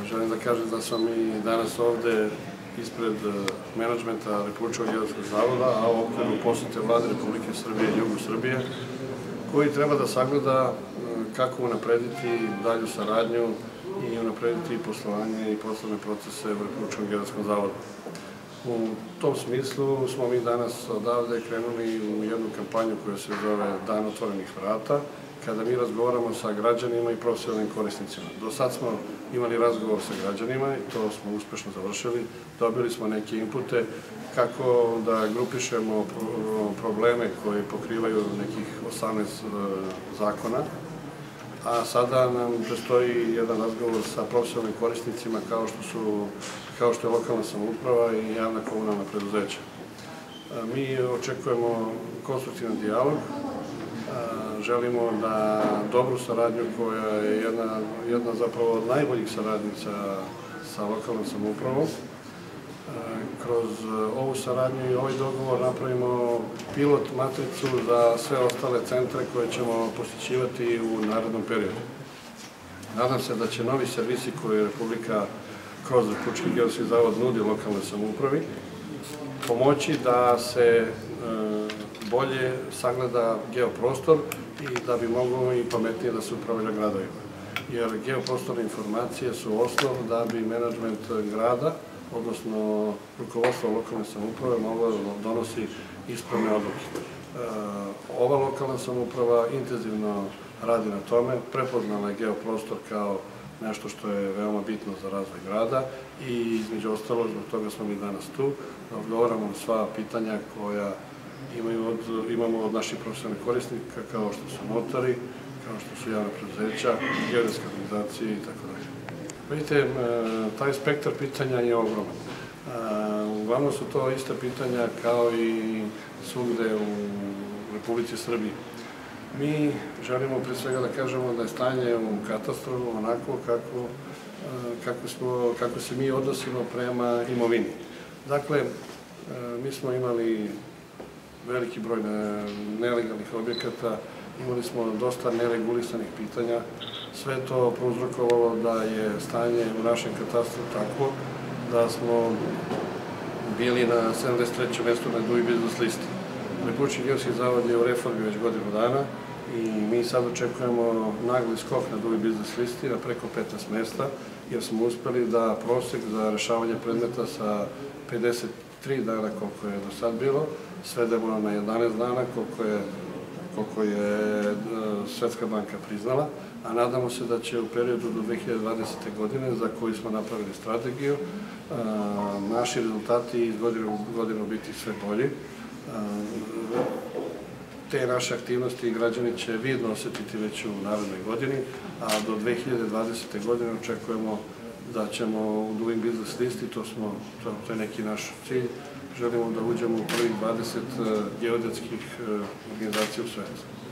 Želim da kažem da smo mi danas ovde ispred menadžmenta Republičkog geodetskog zavoda, a u okviru posete Vlade Republike Srbije i jugu Srbije, koji treba da sagleda kako unaprediti dalju saradnju i unaprediti poslovanje i poslovne procese u Republičkom geodetskom zavodu. U tom smislu smo mi danas odavde krenuli u jednu kampanju koja se zove Dan otvorenih vrata, kada mi razgovaramo sa građanima i profesionalnim korisnicima. Do sad smo imali razgovor sa građanima i to smo uspešno završili. Dobili smo neke inpute kako da grupišemo probleme koji pokrivaju nekih 18 zakona, a sada nam prestoji jedan razgovor sa profesionalnim korisnicima kao što je lokalna samouprava i javna komunalna preduzeća. Mi očekujemo konstruktivan dijalog, želimo da dobru saradnju koja je jedna zapravo od najboljih saradnica sa lokalnom samoupravom. Kroz ovu saradnju i ovaj dogovor napravimo pilot matricu za sve ostale centre koje ćemo posjećivati u narednom periodu. Nadam se da će novi servisi koje Republika kroz Republički geodetski zavod nudi lokalnoj samoupravi pomoći da se bolje sagleda geoprostor i da bi moglo i pametnije da se upravlja gradovima. Jer geoprostorne informacije su osnov da bi menadžment grada, odnosno rukovodstvo lokalne samouprave, moglo da donosi ispravne odluke. Ova lokalna samouprava intenzivno radi na tome, prepoznala je geoprostor kao nešto što je veoma bitno za razvoj grada i između ostalog zbog toga smo mi danas tu, da odgovaramo na sva pitanja koja imamo od naših profesionalnih korisnika, kao što su notari, kao što su javna preduzeća, geodetske organizacije i tako dalje. Vidite, taj spektar pitanja je ogroman. Uglavnom su to ista pitanja kao i svugde u Republici Srbiji. Mi želimo pre svega da kažemo da je stanje u katastru onako kako se mi odnosimo prema imovini. Dakle, mi smo imali veliki broj nelegalnih objekata, imali smo dosta neregulisanih pitanja. Sve to prouzrokovalo da je stanje u našem katastru takvo da smo bili na 73. mestu na Doing Business listi. Republički geodetski zavod je u reformi već godinu dana i mi sad očekujemo nagli skok na Doing Business listi na preko 15 mesta, jer smo uspeli da prosek za rešavanje predmeta sa 53 dana koliko je do sad bilo, svedemo na 11 dana koliko je Svetska banka priznala, a nadamo se da će u periodu do 2020. godine, za koju smo napravili strategiju, naši rezultati iz godine u godinu biti sve bolji. Te naše aktivnosti građani će vidno osetiti već u narednoj godini, a do 2020. godine očekujemo da ćemo u Doing Business listi, to je neki naš cilj, želimo da uđemo u prvih 20 geodetskih organizacija u svetu.